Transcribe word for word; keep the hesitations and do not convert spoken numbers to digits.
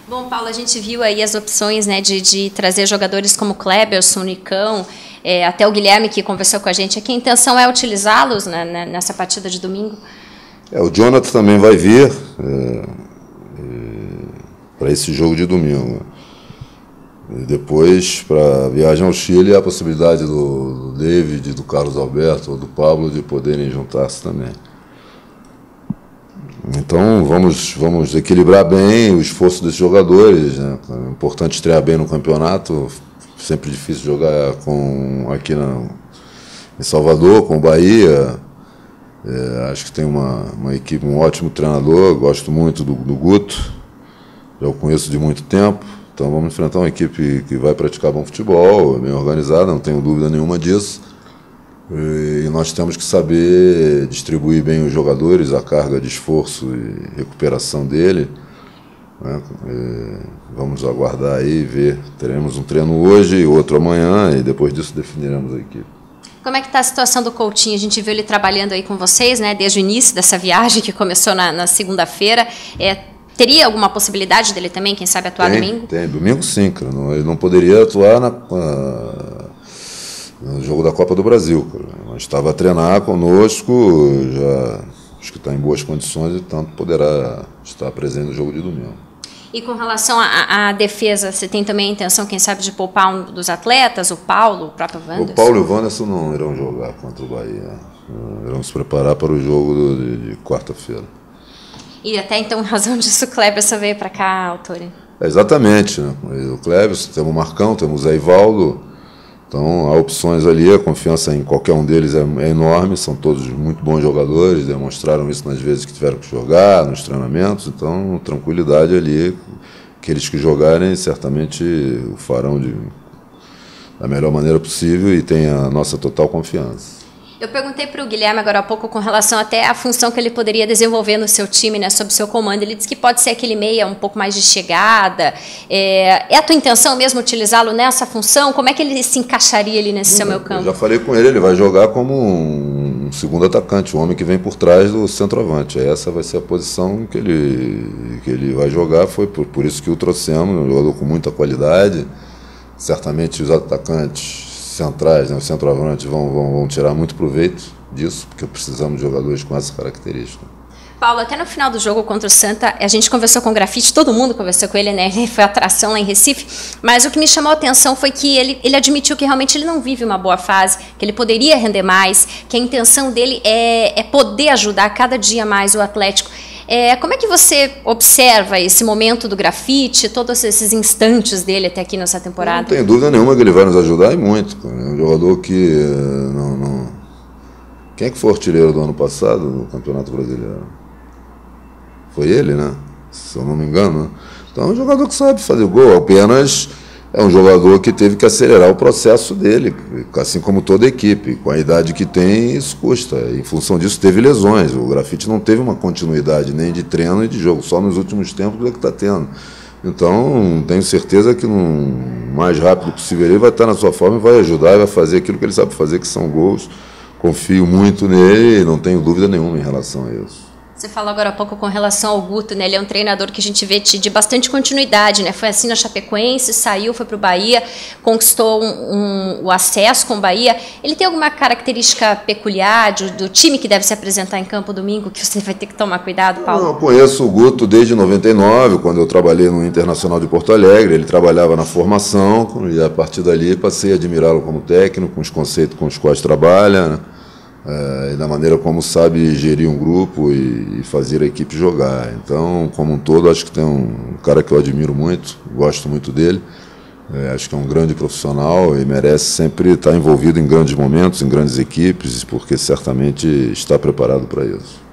Bom, Paulo, a gente viu aí as opções, né, de, de trazer jogadores como Kleberson, Nicão, é, até o Guilherme que conversou com a gente aqui. A intenção é utilizá-los, né, nessa partida de domingo? É, o Jonathan também vai vir é, é, para esse jogo de domingo. E depois, para a viagem ao Chile, há a possibilidade do, do David, do Carlos Alberto ou do Pablo de poderem juntar-se também. Então, vamos, vamos equilibrar bem o esforço desses jogadores, né? É importante estrear bem no campeonato, sempre difícil jogar com, aqui na, em Salvador, com o Bahia. É, acho que tem uma, uma equipe, um ótimo treinador, gosto muito do, do Guto, já o conheço de muito tempo. Então, vamos enfrentar uma equipe que vai praticar bom futebol, bem organizada, não tenho dúvida nenhuma disso. E nós temos que saber distribuir bem os jogadores, a carga de esforço e recuperação dele, né? Vamos aguardar aí e ver. Teremos um treino hoje e outro amanhã e depois disso definiremos a equipe. Como é que está a situação do Coutinho? A gente viu ele trabalhando aí com vocês, né, desde o início dessa viagem que começou na, na segunda-feira. É, teria alguma possibilidade dele também, quem sabe, atuar tem, domingo? Tem, domingo sim, cara. Não, ele não poderia atuar na... na no jogo da Copa do Brasil, mas estava a treinar conosco, já acho que está em boas condições e tanto poderá estar presente no jogo de domingo. E com relação à defesa, você tem também a intenção, quem sabe, de poupar um dos atletas, o Paulo, o próprio Wanderson? O Paulo e o Wanderson não irão jogar contra o Bahia, irão se preparar para o jogo de, de quarta-feira. E até então, em razão disso, o Kleberson veio para cá, Autori? É, exatamente, né? O Kleberson, temos o Marcão, temos o Zé Ivaldo. Então, há opções ali, a confiança em qualquer um deles é, é enorme, são todos muito bons jogadores, demonstraram isso nas vezes que tiveram que jogar, nos treinamentos, então, tranquilidade ali, aqueles que jogarem certamente o farão de, da melhor maneira possível e têm a nossa total confiança. Eu perguntei para o Guilherme agora há pouco com relação até à função que ele poderia desenvolver no seu time, né, sob seu comando. Ele disse que pode ser aquele meia um pouco mais de chegada. É, é a tua intenção mesmo utilizá-lo nessa função? Como é que ele se encaixaria ali nesse seu meio campo? Eu já falei com ele, ele vai jogar como um segundo atacante, um homem que vem por trás do centroavante. Essa vai ser a posição que ele, que ele vai jogar, foi por, por isso que o trouxemos, um jogador com muita qualidade. Certamente os atacantes centrais, né, os centroavantes vão, vão, vão tirar muito proveito disso, porque precisamos de jogadores com essa característica. Paulo, até no final do jogo contra o Santa, a gente conversou com o Grafite, todo mundo conversou com ele, né? Ele foi atração lá em Recife, mas o que me chamou a atenção foi que ele, ele admitiu que realmente ele não vive uma boa fase, que ele poderia render mais, que a intenção dele é, é poder ajudar cada dia mais o Atlético. É, como é que você observa esse momento do Grafite, todos esses instantes dele até aqui nessa temporada? Não tenho dúvida nenhuma que ele vai nos ajudar e muito. É um jogador que... Não, não... Quem é que foi artilheiro do ano passado no Campeonato Brasileiro? Foi ele, né? Se eu não me engano. Né? Então é um jogador que sabe fazer gol, apenas... É um jogador que teve que acelerar o processo dele, assim como toda a equipe. Com a idade que tem, isso custa. Em função disso, teve lesões. O Grafite não teve uma continuidade nem de treino nem de jogo. Só nos últimos tempos é que está tendo. Então, tenho certeza que no mais rápido possível ele vai estar na sua forma e vai ajudar e vai fazer aquilo que ele sabe fazer, que são gols. Confio muito nele e não tenho dúvida nenhuma em relação a isso. Você falou agora há pouco com relação ao Guto, né? Ele é um treinador que a gente vê de bastante continuidade, né? Foi assim na Chapecoense, saiu, foi para o Bahia, conquistou um, um, o acesso com o Bahia. Ele tem alguma característica peculiar do, do time que deve se apresentar em campo domingo, que você vai ter que tomar cuidado, Paulo? Eu conheço o Guto desde noventa e nove, quando eu trabalhei no Internacional de Porto Alegre. Ele trabalhava na formação e a partir dali passei a admirá-lo como técnico, com os conceitos com os quais trabalha, né? É, e da maneira como sabe gerir um grupo e, e fazer a equipe jogar. Então, como um todo, acho que tem um, um cara que eu admiro muito, gosto muito dele. É, acho que é um grande profissional e merece sempre estar envolvido em grandes momentos, em grandes equipes, porque certamente está preparado para isso.